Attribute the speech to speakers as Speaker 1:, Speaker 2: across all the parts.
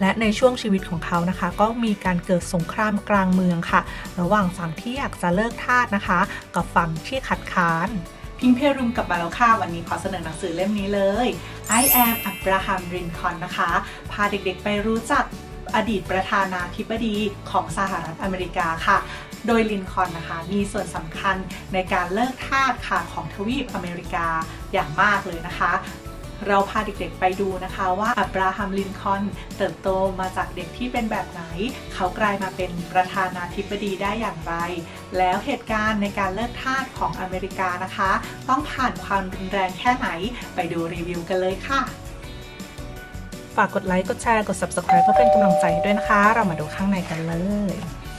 Speaker 1: และในช่วงชีวิตของเขานะคะก็มีการเกิดสงครามกลางเมืองค่ะระหว่างฝั่งที่อยากจะเลิกทาสนะคะกับฝั่งที่คัดค้านพิงเพรุมกลับมาแล้วค่ะวันนี้ขอเสนอหนังสือเล่มนี้เลย I am Abraham Lincoln นะคะพาเด็กๆไปรู้จักอดีตประธานาธิบดีของสหรัฐอเมริกาค่ะโดยลินคอล์นนะคะมีส่วนสำคัญในการเลิกทาสค่ะของทวีปอเมริกาอย่างมากเลยนะคะเราพาเด็กๆไปดูนะคะว่าอับราฮัมลินคอล์นเติบโตมาจากเด็กที่เป็นแบบไหนเขากลายมาเป็นประธานาธิบดีได้อย่างไรแล้วเหตุการณ์ในการเลิกทาสของอเมริกานะคะต้องผ่านความรุนแรงแค่ไหนไปดูรีวิวกันเลยค่ะฝากกดไลค์กดแชร์กด Subscribe เพื่อเป็นกำลังใจด้วยนะคะเรามาดูข้างในกันเลย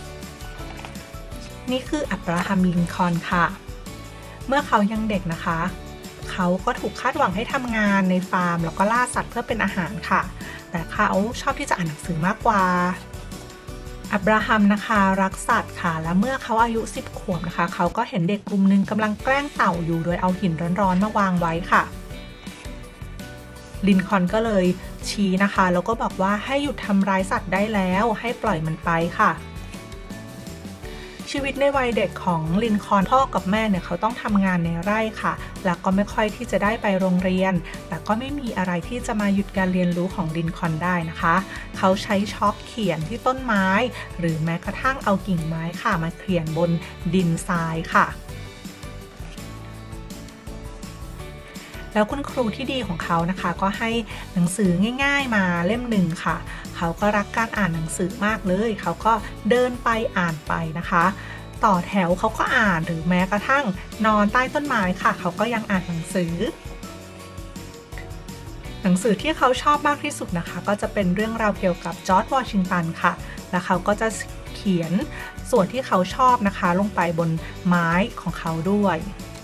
Speaker 1: นี่คืออับราฮัมลินคอล์นค่ะเมื่อเขายังเด็กนะคะเขาก็ถูกคาดหวังให้ทำงานในฟาร์มแล้วก็ล่าสัตว์เพื่อเป็นอาหารค่ะแต่เขาชอบที่จะอ่านหนังสือมากกว่าอับราฮัมนะคะรักสัตว์ค่ะและเมื่อเขาอายุ10 ขวบนะคะเขาก็เห็นเด็กกลุ่มหนึ่งกำลังแกล้งเต่าอยู่โดยเอาหินร้อนๆมาวางไว้ค่ะลินคอล์นก็เลยชี้นะคะแล้วก็บอกว่าให้หยุดทำร้ายสัตว์ได้แล้วให้ปล่อยมันไปค่ะชีวิตในวัยเด็กของลินคอล์นพ่อกับแม่เนี่ยเขาต้องทำงานในไร่ค่ะแล้วก็ไม่ค่อยที่จะได้ไปโรงเรียนแต่ก็ไม่มีอะไรที่จะมาหยุดการเรียนรู้ของลินคอล์นได้นะคะเขาใช้ช็อคเขียนที่ต้นไม้หรือแม้กระทั่งเอากิ่งไม้ค่ะมาเขียนบนดินทรายค่ะแล้วคุณครูที่ดีของเขานะคะก็ให้หนังสือง่ายๆมาเล่มหนึ่งค่ะเขาก็รักการอ่านหนังสือมากเลยเขาก็เดินไปอ่านไปนะคะต่อแถวเขาก็อ่านหรือแม้กระทั่งนอนใต้ต้นไม้ค่ะเขาก็ยังอ่านหนังสือที่เขาชอบมากที่สุดนะคะก็จะเป็นเรื่องราวเกี่ยวกับจอร์จวอชิงตันค่ะและเขาก็จะเขียนส่วนที่เขาชอบนะคะลงไปบนไม้ของเขาด้วย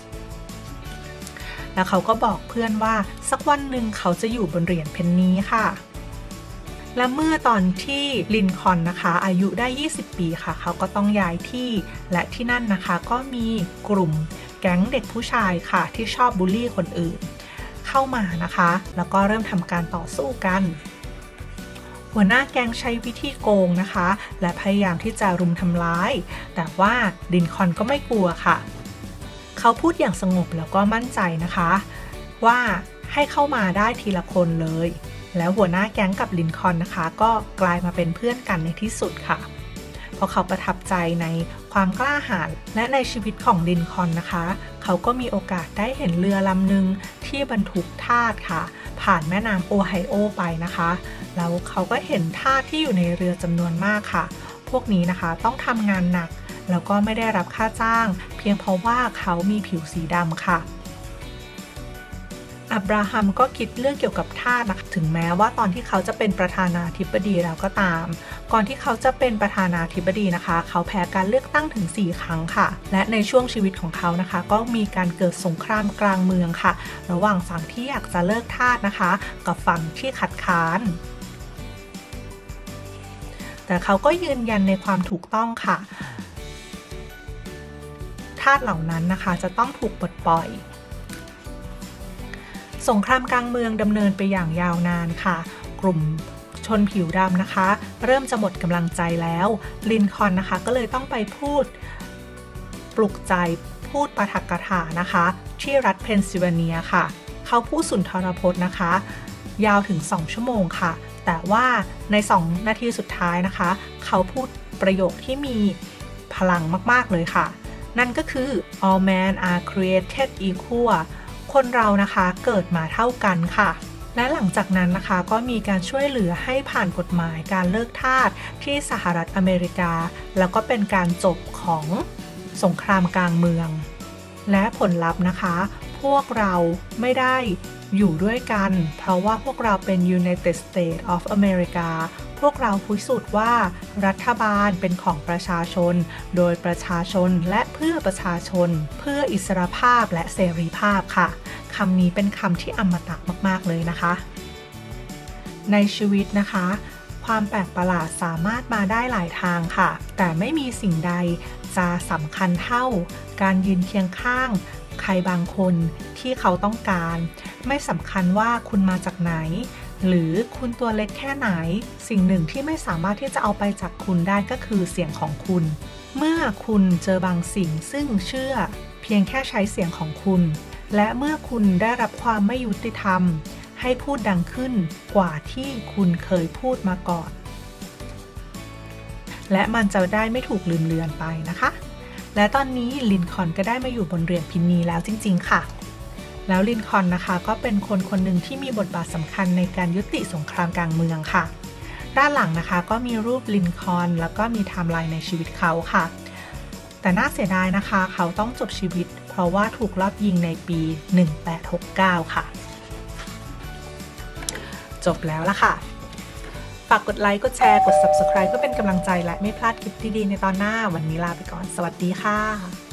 Speaker 1: แล้วเขาก็บอกเพื่อนว่าสักวันหนึ่งเขาจะอยู่บนเหรียญเพนนีค่ะและเมื่อตอนที่ลินคอล์นนะคะอายุได้20 ปีค่ะเขาก็ต้องย้ายที่และที่นั่นนะคะก็มีกลุ่มแก๊งเด็กผู้ชายค่ะที่ชอบบูลลี่คนอื่นเข้ามานะคะแล้วก็เริ่มทำการต่อสู้กันหัวหน้าแก๊งใช้วิธีโกงนะคะและพยายามที่จะรุมทำร้ายแต่ว่าลินคอล์นก็ไม่กลัวค่ะเขาพูดอย่างสงบแล้วก็มั่นใจนะคะว่าให้เข้ามาได้ทีละคนเลยแล้วหัวหน้าแก๊งกับลินคอล์นนะคะก็กลายมาเป็นเพื่อนกันในที่สุดค่ะเพราะเขาประทับใจในความกล้าหาญและในชีวิตของลินคอล์นนะคะเขาก็มีโอกาสได้เห็นเรือลำหนึ่งที่บรรทุกทาสค่ะผ่านแม่น้ำโอไฮโอไปนะคะแล้วเขาก็เห็นทาสที่อยู่ในเรือจำนวนมากค่ะพวกนี้นะคะต้องทำงานหนักแล้วก็ไม่ได้รับค่าจ้างเพียงเพราะว่าเขามีผิวสีดำค่ะอับราฮัมก็คิดเรื่องเกี่ยวกับทาสนะคะถึงแม้ว่าตอนที่เขาจะเป็นประธานาธิบดีแล้วก็ตามก่อนที่เขาจะเป็นประธานาธิบดีนะคะเขาแพ้การเลือกตั้งถึง4 ครั้งค่ะและในช่วงชีวิตของเขานะคะก็มีการเกิดสงครามกลางเมืองค่ะระหว่างฝั่งที่อยากจะเลิกทาสนะคะกับฝั่งที่คัดค้านแต่เขาก็ยืนยันในความถูกต้องค่ะทาสเหล่านั้นนะคะจะต้องถูกปลดปล่อยสงครามกลางเมืองดำเนินไปอย่างยาวนานค่ะกลุ่มชนผิวดำนะคะเริ่มจะหมดกำลังใจแล้วลินคอล์นนะคะก็เลยต้องไปพูดปลุกใจพูดปาฐกถานะคะที่รัฐเพนซิลเวเนียค่ะเขาพูดสุนทรพจน์นะคะยาวถึง2 ชั่วโมงค่ะแต่ว่าใน2 นาทีสุดท้ายนะคะเขาพูดประโยคที่มีพลังมากๆเลยค่ะนั่นก็คือ all men are created equal คนเรานะคะเกิดมาเท่ากันค่ะและหลังจากนั้นนะคะก็มีการช่วยเหลือให้ผ่านกฎหมายการเลิกทาสที่สหรัฐอเมริกาแล้วก็เป็นการจบของสงครามกลางเมืองและผลลัพธ์นะคะพวกเราไม่ได้อยู่ด้วยกันเพราะว่าพวกเราเป็น United States of America พวกเราพิสูจน์ว่ารัฐบาลเป็นของประชาชนโดยประชาชนและเพื่อประชาชนเพื่ออิสรภาพและเสรีภาพค่ะคำนี้เป็นคำที่อมตะมากๆเลยนะคะในชีวิตนะคะความแปลกประหลาดสามารถมาได้หลายทางค่ะแต่ไม่มีสิ่งใดจะสำคัญเท่าการยืนเคียงข้างใครบางคนที่เขาต้องการไม่สำคัญว่าคุณมาจากไหนหรือคุณตัวเล็กแค่ไหนสิ่งหนึ่งที่ไม่สามารถที่จะเอาไปจากคุณได้ก็คือเสียงของคุณเมื่อคุณเจอบางสิ่งซึ่งเชื่อเพียงแค่ใช้เสียงของคุณและเมื่อคุณได้รับความไม่ยุติธรรมให้พูดดังขึ้นกว่าที่คุณเคยพูดมาก่อนและมันจะได้ไม่ถูกลืมเลือนไปนะคะและตอนนี้ลินคอล์นก็ได้มาอยู่บนเรือนพินีแล้วจริงๆค่ะแล้วลินคอล์นนะคะก็เป็นคนหนึ่งที่มีบทบาทสำคัญในการยุติสงครามกลางเมืองค่ะด้านหลังนะคะก็มีรูปลินคอล์นแล้วก็มีไทม์ไลน์ในชีวิตเขาค่ะแต่น่าเสียดายนะคะเขาต้องจบชีวิตเพราะว่าถูกลอบยิงในปี 1869 ค่ะจบแล้วล่ะค่ะฝากกดไลค์กดแชร์กด Subscribe เพื่อเป็นกำลังใจและไม่พลาดคลิปดีๆในตอนหน้าวันนี้ลาไปก่อนสวัสดีค่ะ